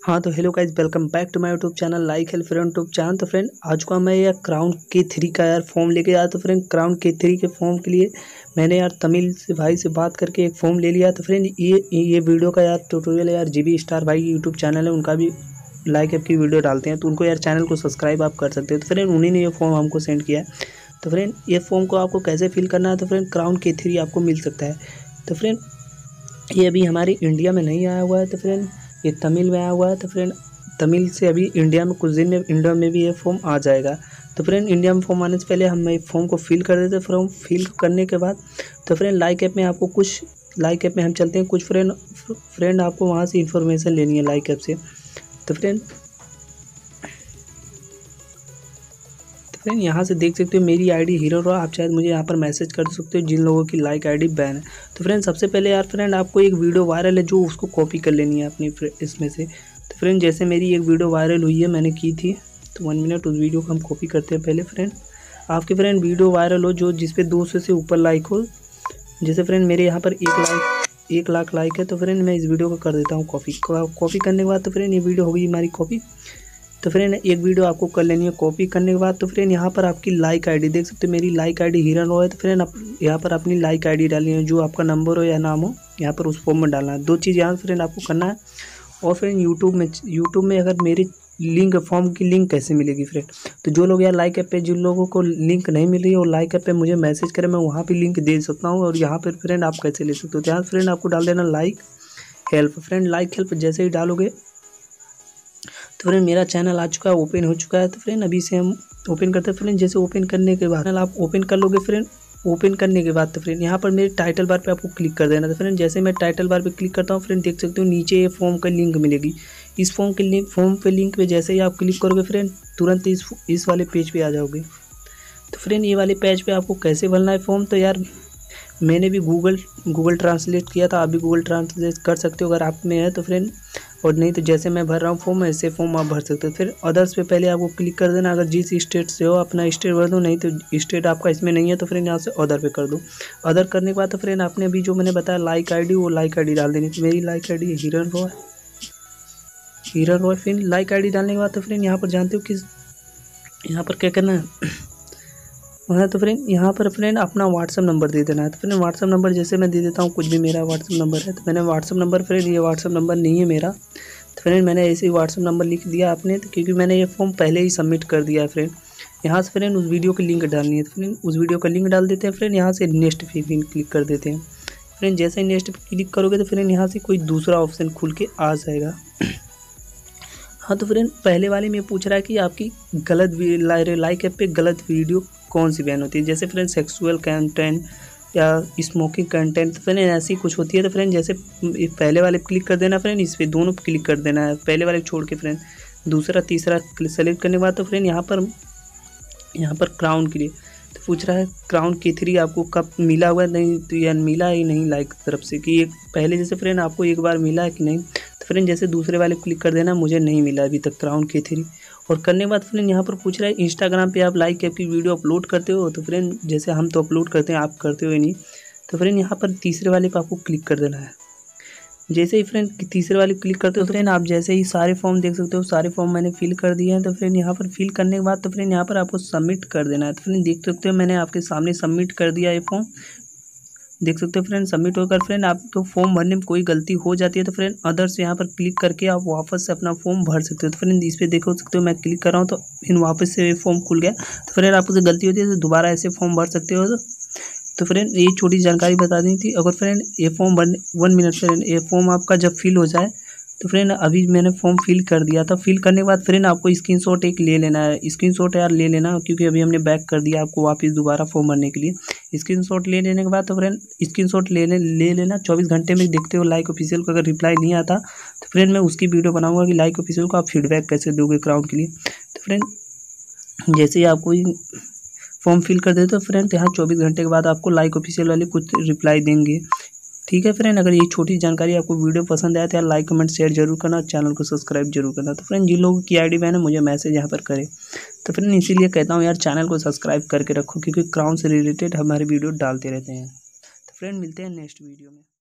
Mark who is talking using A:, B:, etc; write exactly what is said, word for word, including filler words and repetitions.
A: हाँ तो hello guys, welcome back to my YouTube channel like help friend YouTube channel. तो friend आज को मैं यार क्राउन के थ्री का यार फॉर्म लेके आया। तो फ्रेंड क्राउन के थ्री के फॉर्म के लिए मैंने यार तमिल से भाई से बात करके एक फॉर्म ले लिया। तो फ्रेंड ये ये वीडियो का यार ट्यूटोरियल यार जीबी स्टार भाई यूट्यूब चैनल है, उनका भी लाइक ऐप की वीडियो डालते हैं, तो उनको यार चैनल को सब्सक्राइब आप कर सकते हो। तो फ्रेंड उन्हीं ने ये फॉर्म हमको सेंड किया है। तो फ्रेंड ये फॉर्म को आपको कैसे फिल करना है, तो फ्रेंड क्राउन के थ्री आपको मिल सकता है। तो फ्रेंड ये अभी हमारे इंडिया में नहीं आया हुआ है, तो फ्रेंड ये तमिल में आया हुआ है। तो फ्रेंड तमिल से अभी इंडिया में कुछ दिन में इंडिया में भी ये फॉर्म आ जाएगा। तो फ्रेंड इंडिया में फॉर्म आने से पहले हम फॉर्म को फिल कर देते हैं। फॉर्म फिल करने के बाद तो फ्रेंड लाइक ऐप में आपको कुछ लाइक ऐप में हम चलते हैं, कुछ फ्रेंड फ्रेंड आपको वहाँ से इंफॉर्मेशन लेनी है लाइक ऐप से। तो फ्रेंड तो फ्रेंड यहाँ से देख सकते हो मेरी आईडी हीरो रॉय। आप शायद मुझे यहाँ पर मैसेज कर सकते हो जिन लोगों की लाइक आईडी बैन है। तो फ्रेंड सबसे पहले यार फ्रेंड आपको एक वीडियो वायरल है जो उसको कॉपी कर लेनी है अपनी इसमें से। तो फ्रेंड जैसे मेरी एक वीडियो वायरल हुई है, मैंने की थी, तो वन मिनट उस वीडियो को हम कॉपी करते हैं पहले। फ्रेंड आपके फ्रेंड वीडियो वायरल हो जो जिस पे दो सौ से ऊपर लाइक हो, जैसे फ्रेंड मेरे यहाँ पर एक लाइक एक लाख लाइक है, तो फ्रेंड मैं इस वीडियो को कर देता हूँ कॉपी। कॉपी करने के बाद तो फ्रेंड ये वीडियो होगी हमारी कॉपी। तो फ्रेंड एक वीडियो आपको कर लेनी है कॉपी करने के बाद। तो फ्रेंड यहाँ पर आपकी लाइक आईडी देख सकते हो, मेरी लाइक आईडी हीरन रॉय है। तो फ्रेंड आप यहाँ पर अपनी लाइक आईडी डालनी है, जो आपका नंबर हो या नाम हो यहाँ पर उस फॉर्म में डालना है। दो चीज़ यहाँ फ्रेंड आपको करना है। और फ्रेंड यूट्यूब में यूट्यूब में अगर मेरी लिंक फॉर्म की लिंक कैसे मिलेगी फ्रेंड, तो जो लोग यार लाइक ऐप पे जिन लोगों को लिंक नहीं मिल रही है और लाइक ऐप पे मुझे मैसेज करें, मैं वहाँ पे लिंक दे सकता हूँ। और यहाँ पर फ्रेंड आप कैसे ले सकते हो, तो यहाँ फ्रेंड आपको डाल देना like help. Friend like help जैसे ही डालोगे तो फ्रेंड मेरा चैनल आ चुका है, ओपन हो चुका है। तो फ्रेंड अभी से हम ओपन करते हैं। फ्रेंड जैसे ओपन करने के बाद आप ओपन कर लोगे फ्रेंड, ओपन करने के बाद तो फ्रेंड यहाँ पर मेरे टाइटल बार पे आपको क्लिक कर देना। तो फ्रेंड जैसे मैं टाइटल बार पे क्लिक करता हूँ फ्रेंड देख सकते हो नीचे ये फॉर्म का लिंक मिलेगी। इस फॉर्म के लिंक फॉर्म पे लिंक पे जैसे ही आप क्लिक करोगे फ्रेंड तुरंत इस इस वाले पेज पे आ जाओगे। तो फ्रेंड ये वाले पेज पे आपको कैसे भरना है फॉर्म, तो यार मैंने भी गूगल गूगल ट्रांसलेट किया था, आप भी गूगल ट्रांसलेट कर सकते हो अगर आप में है तो फ्रेंड, और नहीं तो जैसे मैं भर रहा हूँ फॉर्म ऐसे फॉर्म आप भर सकते हो। फिर अदर्स पे पहले आपको क्लिक कर देना, अगर जिस स्टेट से हो अपना स्टेट भर दो, नहीं तो स्टेट आपका इसमें नहीं है तो फ्रेंड यहाँ से अदर पे कर दो। अदर करने के बाद तो फ्रेंड आपने अभी जो मैंने बताया लाइक आईडी, वो लाइक आईडी डाल देनी। तो मेरी लाइक आईडी हिरन रॉय हिरन रॉय फिर लाइक आईडी डालने के बाद तो फ्रेंड यहाँ पर जानते हो कि यहाँ पर क्या करना है वहाँ। तो फ्रेंड यहाँ पर फ्रेंड अपना व्हाट्सअप नंबर दे देना है। तो फ्रेंड व्हाट्सअप नंबर जैसे मैं दे देता हूँ, कुछ भी मेरा व्हाट्सअप नंबर है, तो मैंने व्हाट्सअप नंबर फ्रेंड ये व्हाट्सअप नंबर नहीं है मेरा, तो फ्रेंड मैंने ऐसे ही व्हाट्सअप नंबर लिख दिया आपने, तो क्योंकि मैंने ये फॉर्म पहले ही सबमिट कर दिया है फ्रेंड। यहाँ से फ्रेंड उस वीडियो की लिंक डालनी है, तो फ्रेंड उस वीडियो का लिंक डाल देते हैं। फ्रेंड यहाँ से नेक्स्ट पे भी क्लिक कर देते हैं। फ्रेंड जैसे ही नेक्स्ट पे क्लिक करोगे तो फ्रेंड यहाँ से कोई दूसरा ऑप्शन खुल के आ जाएगा। हाँ तो फ्रेंड पहले वाले में पूछ रहा है कि आपकी गलत लाइक ऐप पे गलत वीडियो कौन सी बैन होती है, जैसे फ्रेंड सेक्सुअल कंटेंट या स्मोकिंग कंटेंट, तो फ्रेंड ऐसी कुछ होती है। तो फ्रेंड जैसे पहले वाले पे क्लिक कर देना फ्रेंड, इस पर दोनों पे क्लिक कर देना है, पहले वाले छोड़ के फ्रेंड दूसरा तीसरा सेलेक्ट करने के बाद तो फ्रेंड यहाँ पर यहाँ पर क्राउन के लिए तो पूछ रहा है क्राउन के थ्री आपको कब मिला हुआ है, नहीं तो या मिला ही नहीं लाइक तरफ से कि एक पहले जैसे फ्रेंड आपको एक बार मिला है कि नहीं। तो फ्रेंड जैसे दूसरे वाले क्लिक कर देना, मुझे नहीं मिला अभी तक क्राउन के थ्री। और करने के बाद फ्रेंड यहाँ पर पूछ रहा है इंस्टाग्राम पे आप लाइक ऐप की वीडियो अपलोड करते हो, तो फ्रेंड जैसे हम तो अपलोड करते हैं, आप करते हो ही नहीं। तो फ्रेंड यहाँ पर तीसरे वाले पे आपको क्लिक कर देना है। जैसे ही फ्रेंड तीसरे वाले क्लिक करते हो तो फ्रेंड आप जैसे ही सारे फॉर्म देख सकते हो, सारे फॉर्म मैंने फिल कर दिए हैं। तो फ्रेंड यहाँ पर फिल करने के बाद तो फ्रेंड यहाँ पर आपको सबमिट कर देना है। तो फ्रेंड देख सकते हो मैंने आपके सामने सबमिट कर दिया ये फॉर्म, देख सकते हो फ्रेंड सबमिट होकर फ्रेंड आपको फॉर्म भरने में कोई गलती हो जाती है तो फ्रेंड अदर्स यहाँ पर क्लिक करके आप वापस से अपना फॉर्म भर सकते हो। तो फ्रेंड इस पर देखो सकते हो मैं क्लिक कर रहा हूँ तो फिर वापस से फॉर्म खुल गया। तो फ्रेंड आपको गलती होती है तो दोबारा ऐसे फॉर्म भर सकते हो। तो फ्रेंड ये छोटी जानकारी बता दी थी। अगर फ्रेंड ये फॉर्म भरने वन मिनट फ्रेंड ये फॉर्म आपका जब फिल हो जाए तो फ्रेंड अभी मैंने फॉर्म फिल कर दिया था। फिल करने के बाद फ्रेंड आपको स्क्रीनशॉट एक ले लेना है, स्क्रीनशॉट यार ले लेना, क्योंकि अभी हमने बैक कर दिया आपको वापस दोबारा फॉर्म भरने के लिए। स्क्रीनशॉट ले लेने के बाद तो फ्रेंड स्क्रीनशॉट ले ले ले लेना। चौबीस घंटे में देखते हो लाइक ऑफिशियल को अगर रिप्लाई नहीं आता तो फ्रेंड मैं उसकी वीडियो बनाऊंगा कि लाइक ऑफिशियल को आप फीडबैक कैसे दोगे क्राउन के लिए। तो फ्रेंड जैसे ही आपको फॉर्म फिल कर देते हो फ्रेंड यहाँ चौबीस घंटे के बाद आपको लाइक ऑफिशियल वाले कुछ रिप्लाई देंगे। ठीक है फ्रेंड, अगर ये छोटी जानकारी आपको वीडियो पसंद आया तो यार लाइक कमेंट शेयर जरूर करना, चैनल को सब्सक्राइब जरूर करना। तो फ्रेंड जिन लोगों की आईडी बैन है मुझे मैसेज यहाँ पर करें। तो फ्रेंड इसीलिए कहता हूँ यार चैनल को सब्सक्राइब करके रखो, क्योंकि क्राउन से रिलेटेड हमारे वीडियो डालते रहते हैं। तो फ्रेंड मिलते हैं नेक्स्ट वीडियो में।